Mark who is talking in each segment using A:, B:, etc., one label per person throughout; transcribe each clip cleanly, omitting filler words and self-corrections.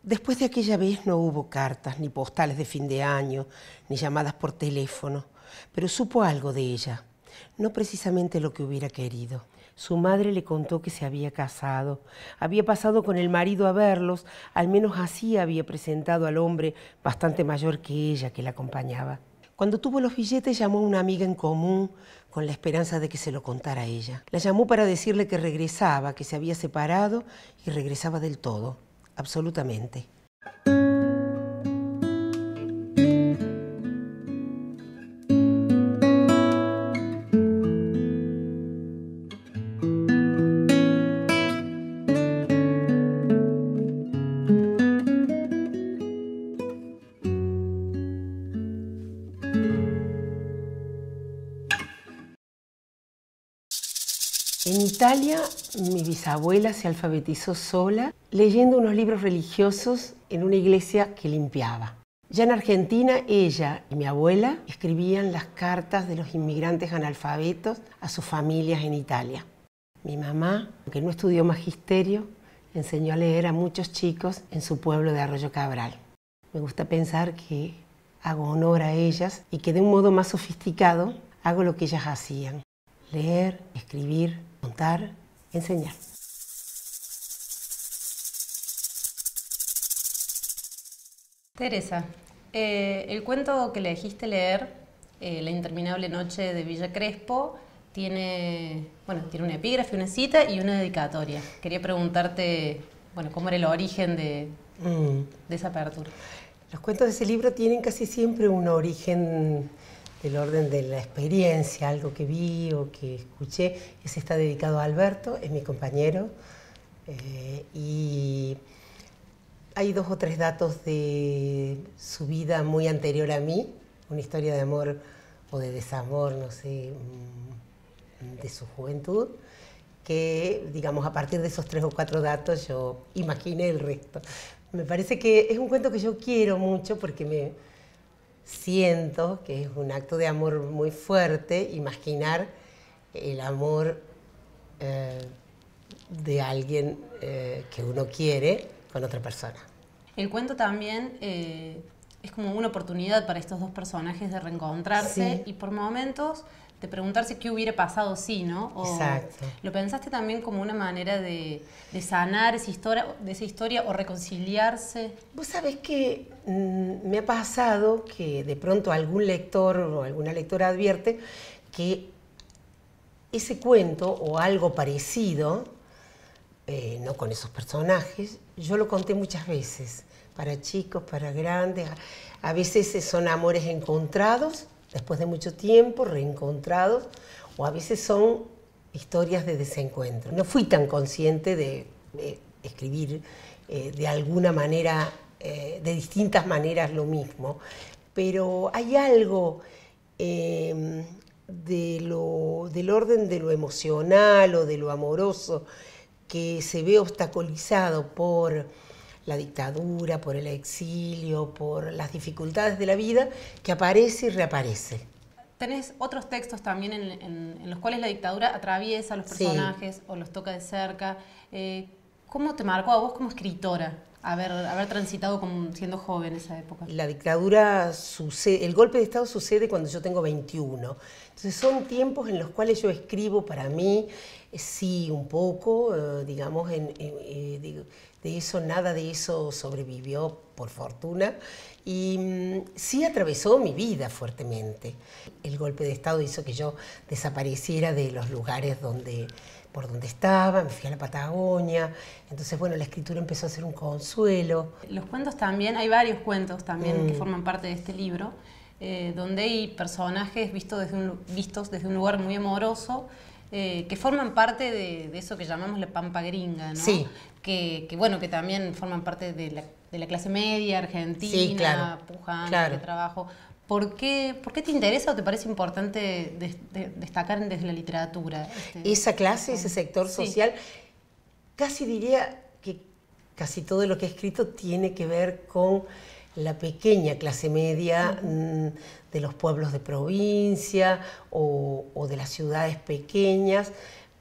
A: Después de aquella vez no hubo cartas, ni postales de fin de año, ni llamadas por teléfono, pero supo algo de ella, no precisamente lo que hubiera querido. Su madre le contó que se había casado, había pasado con el marido a verlos, al menos así había presentado al hombre bastante mayor que ella que la acompañaba. Cuando tuvo los billetes llamó a una amiga en común con la esperanza de que se lo contara a ella. La llamó para decirle que regresaba, que se había separado y regresaba del todo, absolutamente. En Italia, mi bisabuela se alfabetizó sola leyendo unos libros religiosos en una iglesia que limpiaba. Ya en Argentina, ella y mi abuela escribían las cartas de los inmigrantes analfabetos a sus familias en Italia. Mi mamá, aunque no estudió magisterio, enseñó a leer a muchos chicos en su pueblo de Arroyo Cabral. Me gusta pensar que hago honor a ellas y que de un modo más sofisticado hago lo que ellas hacían: leer, escribir, contar, enseñar.
B: Teresa, el cuento que le elegiste leer, La interminable noche de Villa Crespo, tiene una epígrafe, una cita y una dedicatoria. Quería preguntarte, cómo era el origen de esa apertura.
A: Los cuentos de ese libro tienen casi siempre un origen del orden de la experiencia, algo que vi o que escuché. Ese está dedicado a Alberto, es mi compañero, y hay 2 o 3 datos de su vida muy anterior a mí, una historia de amor o de desamor, no sé, de su juventud, que, digamos, a partir de esos 3 o 4 datos yo imaginé el resto. Me parece que es un cuento que yo quiero mucho porque me siento que es un acto de amor muy fuerte, imaginar el amor de alguien que uno quiere con otra persona.
B: El cuento también es como una oportunidad para estos dos personajes de reencontrarse, sí, y por momentos de preguntarse qué hubiera pasado si, ¿no? O
A: exacto.
B: ¿Lo pensaste también como una manera de sanar esa historia o reconciliarse?
A: Vos sabés que me ha pasado que de pronto algún lector o alguna lectora advierte que ese cuento o algo parecido, no con esos personajes, yo lo conté muchas veces, para chicos, para grandes. A veces son amores encontrados, después de mucho tiempo, reencontrados, o a veces son historias de desencuentro. No fui tan consciente de escribir de alguna manera, de distintas maneras lo mismo, pero hay algo del orden de lo emocional o de lo amoroso que se ve obstaculizado por la dictadura, por el exilio, por las dificultades de la vida, que aparece y reaparece.
B: Tenés otros textos también en los cuales la dictadura atraviesa a los personajes, sí, o los toca de cerca. ¿Cómo te marcó a vos como escritora haber transitado siendo joven esa época?
A: La dictadura sucede, el golpe de Estado sucede cuando yo tengo 21. Entonces son tiempos en los cuales yo escribo para mí, sí, un poco, digamos, de eso, nada de eso sobrevivió, por fortuna, y sí atravesó mi vida fuertemente. El golpe de Estado hizo que yo desapareciera de los lugares por donde estaba, me fui a la Patagonia, entonces, bueno, la escritura empezó a ser un consuelo.
B: Los cuentos también, hay varios cuentos también que forman parte de este libro, donde hay personajes vistos desde un lugar muy amoroso, que forman parte de eso que llamamos la pampa gringa, ¿no?
A: Sí.
B: Que también forman parte de la clase media argentina, sí, claro, pujante,
A: claro,
B: de trabajo. ¿Por qué te interesa o te parece importante destacar desde la literatura?
A: Esa clase, ese sector social, sí, casi diría que casi todo lo que he escrito tiene que ver con la pequeña clase media de los pueblos de provincia o de las ciudades pequeñas.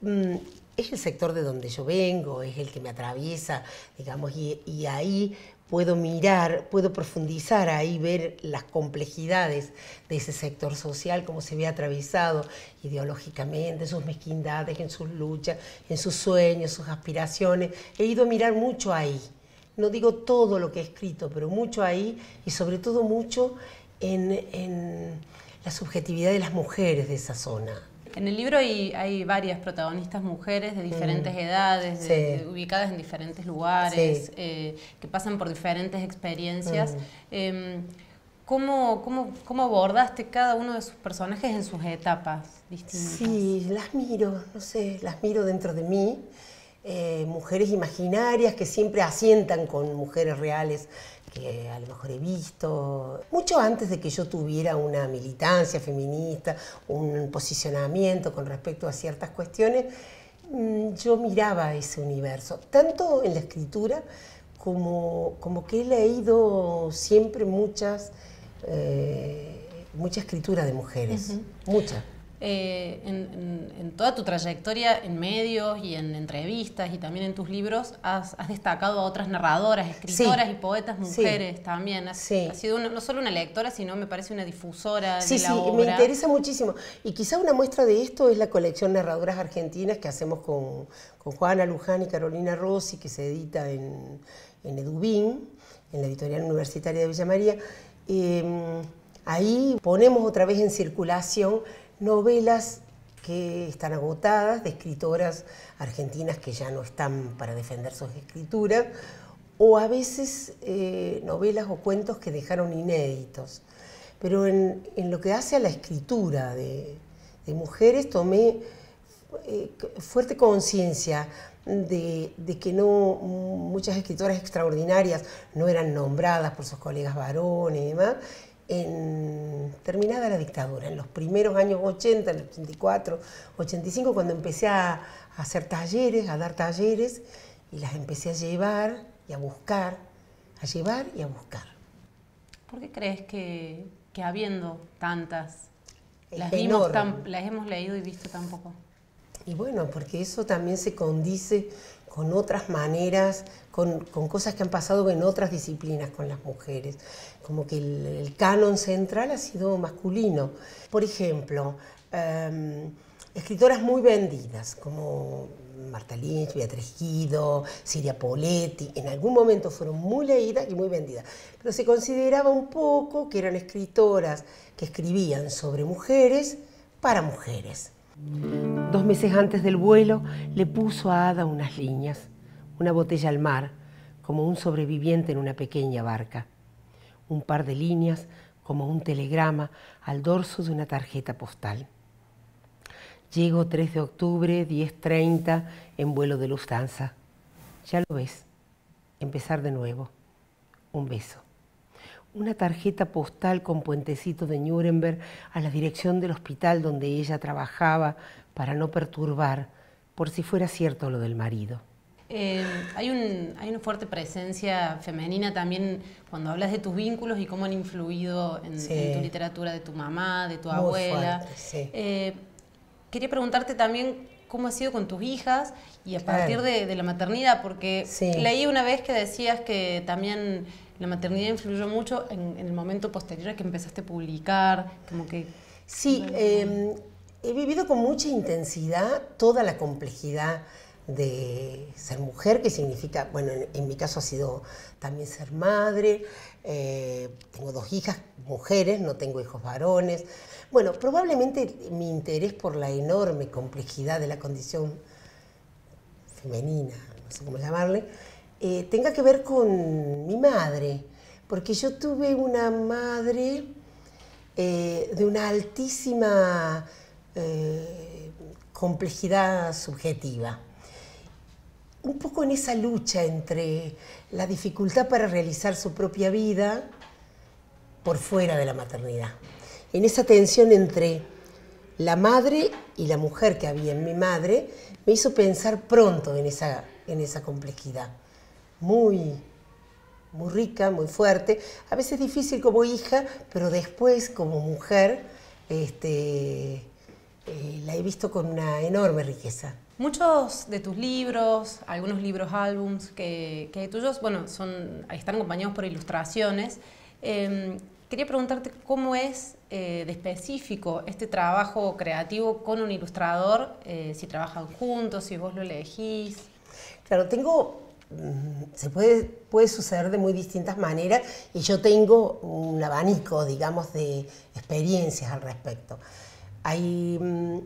A: Es el sector de donde yo vengo, es el que me atraviesa, digamos, y ahí puedo mirar, puedo profundizar ahí, ver las complejidades de ese sector social, cómo se ve atravesado ideológicamente, en sus mezquindades, en sus luchas, en sus sueños, sus aspiraciones. He ido a mirar mucho ahí. No digo todo lo que he escrito, pero mucho ahí y sobre todo mucho en la subjetividad de las mujeres de esa zona.
B: En el libro hay varias protagonistas mujeres de diferentes edades,
A: Sí.
B: ubicadas en diferentes lugares,
A: Sí.
B: que pasan por diferentes experiencias. ¿Cómo abordaste cada uno de sus personajes en sus etapas distintas?
A: Sí, las miro, no sé, las miro dentro de mí. Mujeres imaginarias que siempre asientan con mujeres reales que a lo mejor he visto. Mucho antes de que yo tuviera una militancia feminista, un posicionamiento con respecto a ciertas cuestiones, yo miraba ese universo, tanto en la escritura como que he leído siempre mucha escritura de mujeres, mucha.
B: En toda tu trayectoria en medios y en entrevistas y también en tus libros has destacado a otras narradoras, escritoras y poetas mujeres también. Has sido no solo una lectora, sino me parece una difusora de la obra.
A: Me interesa muchísimo. Y quizá una muestra de esto es la colección Narradoras Argentinas que hacemos con Juana Luján y Carolina Rossi, que se edita en Edubín, en la editorial universitaria de Villa María. Ahí ponemos otra vez en circulación novelas que están agotadas, de escritoras argentinas que ya no están para defender sus escrituras, o a veces novelas o cuentos que dejaron inéditos. Pero en lo que hace a la escritura de mujeres, tomé fuerte conciencia de que muchas escritoras extraordinarias no eran nombradas por sus colegas varones y demás, terminada la dictadura, en los primeros años 80, en el 84, 85, cuando empecé a hacer talleres, a dar talleres, y las empecé a llevar y a buscar, a llevar y a buscar.
B: ¿Por qué crees que habiendo tantas, las hemos leído y visto tan poco?
A: Y bueno, porque eso también se condice con otras maneras, con cosas que han pasado en otras disciplinas con las mujeres. Como que el canon central ha sido masculino. Por ejemplo, escritoras muy vendidas, como Marta Lynch, Beatriz Guido, Siria Poletti, en algún momento fueron muy leídas y muy vendidas. Pero se consideraba un poco que eran escritoras que escribían sobre mujeres para mujeres. 2 meses antes del vuelo le puso a Ada unas líneas, una botella al mar, como un sobreviviente en una pequeña barca. Un par de líneas, como un telegrama, al dorso de una tarjeta postal. Llego 3 de octubre, 10:30, en vuelo de Lufthansa. Ya lo ves, empezar de nuevo. Un beso. Una tarjeta postal con puentecito de Nuremberg a la dirección del hospital donde ella trabajaba para no perturbar, por si fuera cierto lo del marido.
B: Hay una fuerte presencia femenina también cuando hablas de tus vínculos y cómo han influido en tu literatura, de tu mamá, de tu abuela.
A: Fuerte,
B: quería preguntarte también cómo ha sido con tus hijas y a partir de la maternidad, porque leí una vez que decías que también la maternidad influyó mucho en el momento posterior a que empezaste a publicar, como que...
A: Sí, he vivido con mucha intensidad toda la complejidad de ser mujer, que significa, bueno, en mi caso ha sido también ser madre, tengo 2 hijas mujeres, no tengo hijos varones. Bueno, probablemente mi interés por la enorme complejidad de la condición femenina, no sé cómo llamarle, tenga que ver con mi madre, porque yo tuve una madre de una altísima complejidad subjetiva. Un poco en esa lucha entre la dificultad para realizar su propia vida por fuera de la maternidad. En esa tensión entre la madre y la mujer que había en mi madre, me hizo pensar pronto en esa complejidad. Muy rica, muy fuerte, a veces difícil como hija, pero después como mujer la he visto con una enorme riqueza.
B: Muchos de tus libros, algunos libros álbums que hay tuyos, bueno, están acompañados por ilustraciones. Quería preguntarte cómo es de específico este trabajo creativo con un ilustrador, si trabajan juntos, si vos lo elegís.
A: Claro, puede suceder de muy distintas maneras y yo tengo un abanico, digamos, de experiencias al respecto. Hay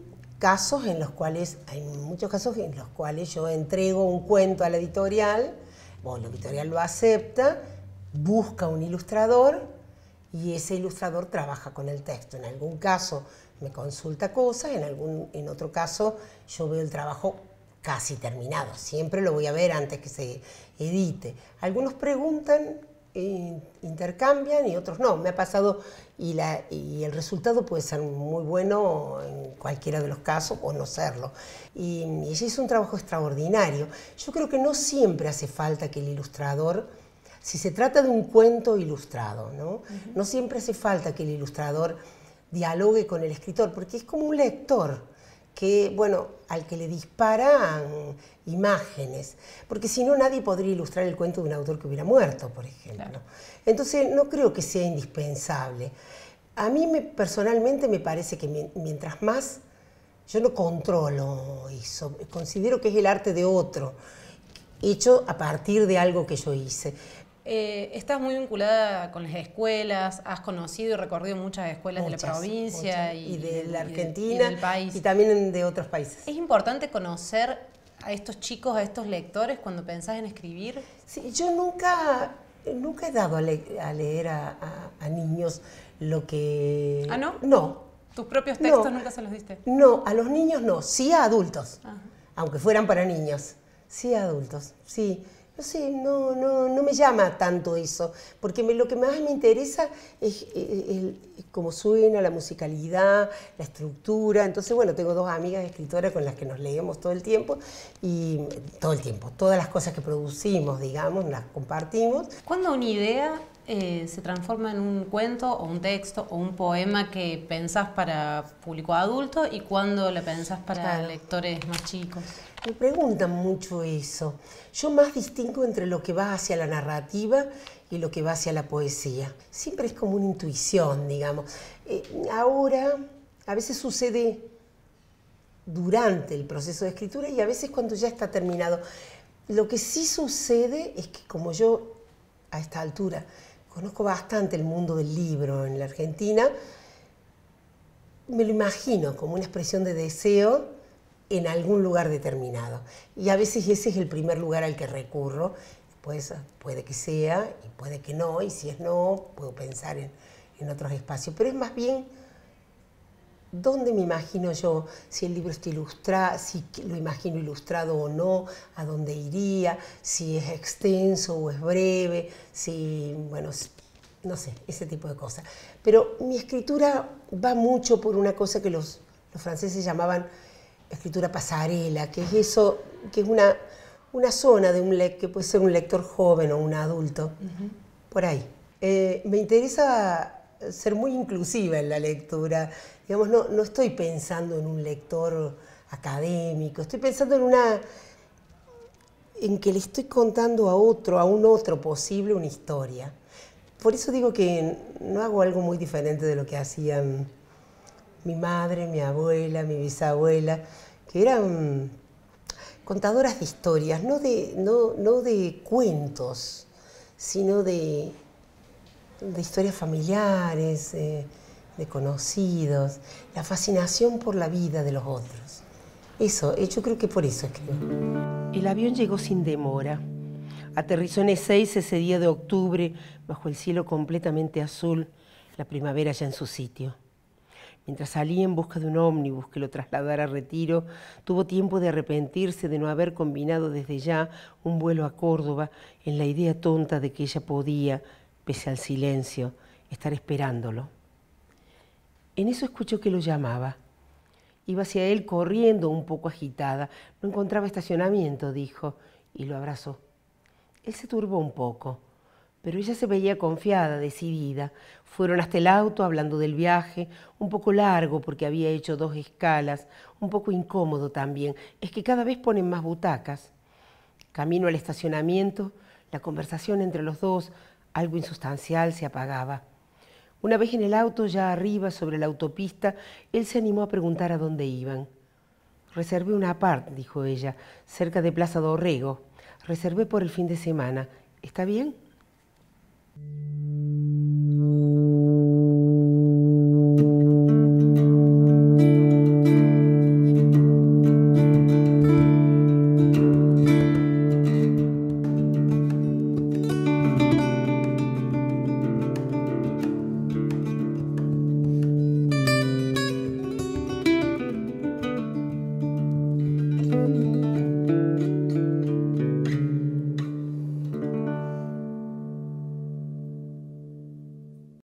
A: muchos casos en los cuales yo entrego un cuento a la editorial, o la editorial lo acepta, busca un ilustrador y ese ilustrador trabaja con el texto. En algún caso me consulta cosas, en otro caso yo veo el trabajo casi terminado. Siempre lo voy a ver antes que se edite. Algunos preguntan, intercambian y otros no. Me ha pasado y el resultado puede ser muy bueno en cualquiera de los casos o no serlo. Y ella hizo un trabajo extraordinario. Yo creo que no siempre hace falta que el ilustrador, si se trata de un cuento ilustrado, ¿no? No siempre hace falta que el ilustrador dialogue con el escritor, porque es como un lector que, bueno, al que le disparan imágenes, porque si no nadie podría ilustrar el cuento de un autor que hubiera muerto, por ejemplo. Claro. Entonces no creo que sea indispensable. A mí personalmente me parece que mientras más, yo no controlo eso, considero que es el arte de otro, hecho a partir de algo que yo hice.
B: Estás muy vinculada con las escuelas, has conocido y recorrido muchas escuelas de la provincia
A: y de la Argentina
B: y del país.
A: Y también de otros países.
B: ¿Es importante conocer a estos chicos, a estos lectores cuando pensás en escribir?
A: Sí, yo nunca he dado a leer a niños lo que...
B: ¿Ah, no?
A: No.
B: ¿Tus propios textos nunca se los diste?
A: No, a los niños no, sí a adultos,
B: Ajá.
A: Aunque fueran para niños, sí a adultos, sí. No sé, no me llama tanto eso, porque lo que más me interesa es cómo suena, la musicalidad, la estructura. Entonces, bueno, tengo dos amigas escritoras con las que nos leemos todo el tiempo, todas las cosas que producimos, digamos, las compartimos.
B: ¿Cuándo una idea se transforma en un cuento o un texto o un poema que pensás para público adulto y cuándo la pensás para lectores más chicos?
A: Me preguntan mucho eso. Yo más distingo entre lo que va hacia la narrativa y lo que va hacia la poesía. Siempre es como una intuición, digamos. Ahora, a veces sucede durante el proceso de escritura y a veces cuando ya está terminado. Lo que sí sucede es que como yo, a esta altura, conozco bastante el mundo del libro en la Argentina, me lo imagino como una expresión de deseo en algún lugar determinado. Y a veces ese es el primer lugar al que recurro. Pues puede que sea y puede que no, y si es no, puedo pensar en otros espacios. Pero es más bien dónde me imagino yo, si el libro está ilustrado, si lo imagino ilustrado o no, a dónde iría, si es extenso o es breve, si, bueno, no sé, ese tipo de cosas. Pero mi escritura va mucho por una cosa que los franceses llamaban escritura pasarela, que es eso, que es una zona de que puede ser un lector joven o un adulto, por ahí. Me interesa ser muy inclusiva en la lectura, digamos, no estoy pensando en un lector académico, estoy pensando en que le estoy contando a un otro posible una historia. Por eso digo que no hago algo muy diferente de lo que hacían mi madre, mi abuela, mi bisabuela, que eran contadoras de historias, no de cuentos, sino de historias familiares, de conocidos, la fascinación por la vida de los otros. Eso, yo creo que por eso escribo. El avión llegó sin demora. Aterrizó en Ezeiza ese día de octubre, bajo el cielo completamente azul, la primavera ya en su sitio. Mientras salía en busca de un ómnibus que lo trasladara a Retiro, tuvo tiempo de arrepentirse de no haber combinado desde ya un vuelo a Córdoba en la idea tonta de que ella podía, pese al silencio, estar esperándolo. En eso escuchó que lo llamaba. Iba hacia él corriendo, un poco agitada. No encontraba estacionamiento, dijo, y lo abrazó. Él se turbó un poco. Pero ella se veía confiada, decidida. Fueron hasta el auto hablando del viaje, un poco largo porque había hecho 2 escalas, un poco incómodo también. Es que cada vez ponen más butacas. Camino al estacionamiento, la conversación entre los dos, algo insustancial, se apagaba. Una vez en el auto, ya arriba, sobre la autopista, él se animó a preguntar a dónde iban. Reservé una apart, dijo ella, cerca de Plaza Dorrego. Reservé por el fin de semana. ¿Está bien?